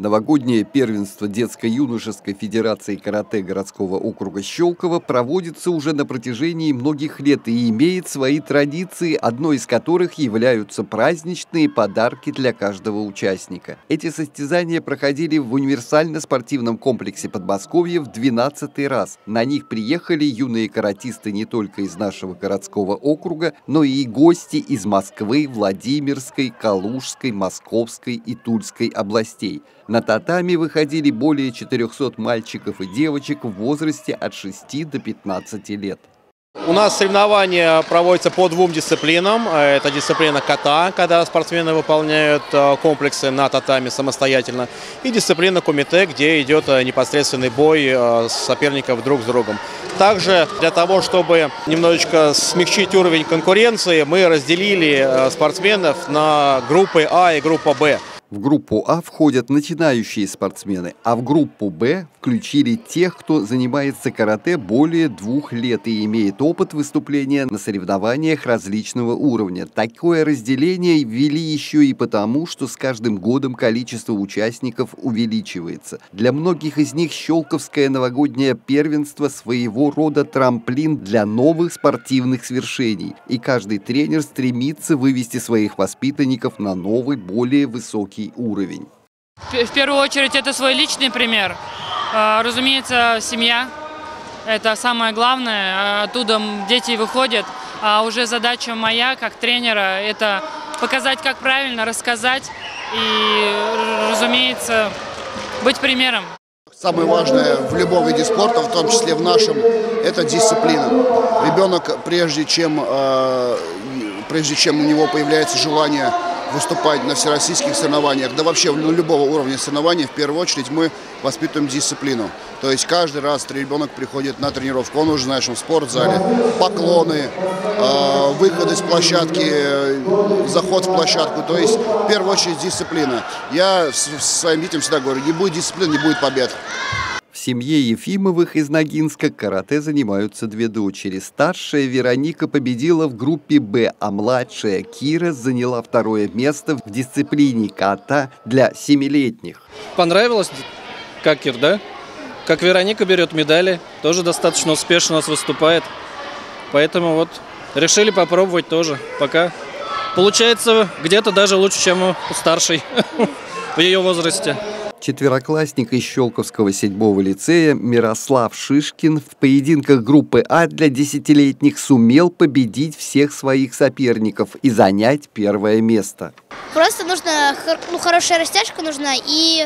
Новогоднее первенство детско-юношеской федерации карате городского округа Щелково проводится уже на протяжении многих лет и имеет свои традиции, одной из которых являются праздничные подарки для каждого участника. Эти состязания проходили в универсально-спортивном комплексе Подмосковья в 12-й раз. На них приехали юные каратисты не только из нашего городского округа, но и гости из Москвы, Владимирской, Калужской, Московской и Тульской областей. На татами выходили более 400 мальчиков и девочек в возрасте от 6 до 15 лет. У нас соревнования проводятся по двум дисциплинам. Это дисциплина ката, когда спортсмены выполняют комплексы на татами самостоятельно, и дисциплина кумите, где идет непосредственный бой соперников друг с другом. Также для того, чтобы немножечко смягчить уровень конкуренции, мы разделили спортсменов на группы А и группа Б. В группу А входят начинающие спортсмены, а в группу Б включили тех, кто занимается карате более 2 лет и имеет опыт выступления на соревнованиях различного уровня. Такое разделение ввели еще и потому, что с каждым годом количество участников увеличивается. Для многих из них щелковское новогоднее первенство своего рода трамплин для новых спортивных свершений, и каждый тренер стремится вывести своих воспитанников на новый, более высокий уровень. В первую очередь это свой личный пример. Разумеется, семья – это самое главное. Оттуда дети выходят. А уже задача моя, как тренера, это показать, как правильно, рассказать и, разумеется, быть примером. Самое важное в любом виде спорта, в том числе в нашем, это дисциплина. Ребенок, прежде чем у него появляется желание выступать на всероссийских соревнованиях, да вообще на любого уровня соревнований, в первую очередь мы воспитываем дисциплину. То есть каждый раз ребенок приходит на тренировку, он уже знает, что в спортзале поклоны, выходы с площадки, заход в площадку. То есть в первую очередь дисциплина. Я своим детям всегда говорю, не будет дисциплины, не будет побед. В семье Ефимовых из Ногинска карате занимаются 2 дочери. Старшая Вероника победила в группе «Б», а младшая Кира заняла 2-е место в дисциплине ката для 7-летних. Понравилось, как Кир, да? Как Вероника берет медали, тоже достаточно успешно у нас выступает. Поэтому вот решили попробовать тоже. Пока получается где-то даже лучше, чем у старшей в ее возрасте. Четвероклассник из Щелковского 7-го лицея Мирослав Шишкин в поединках группы А для 10-летних сумел победить всех своих соперников и занять 1-е место. Просто нужна хорошая растяжка нужна и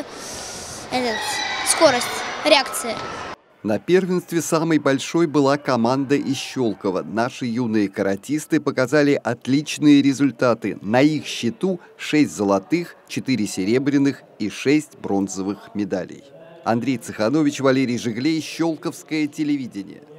скорость, реакция. На первенстве самой большой была команда из Щелкова. Наши юные каратисты показали отличные результаты. На их счету 6 золотых, 4 серебряных и 6 бронзовых медалей. Андрей Цеханович, Валерий Жиглей, Щелковское телевидение.